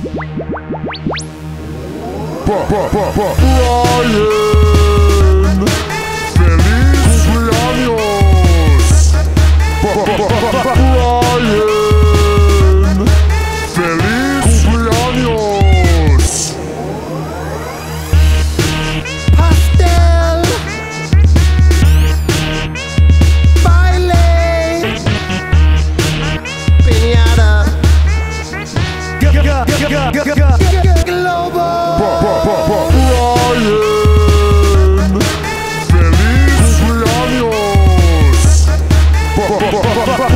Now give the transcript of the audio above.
Brian, feliz cumpleaños. Brian, feliz cumpleaños. Pastel, baile, piñata, globo. Brian, feliz cumpleaños.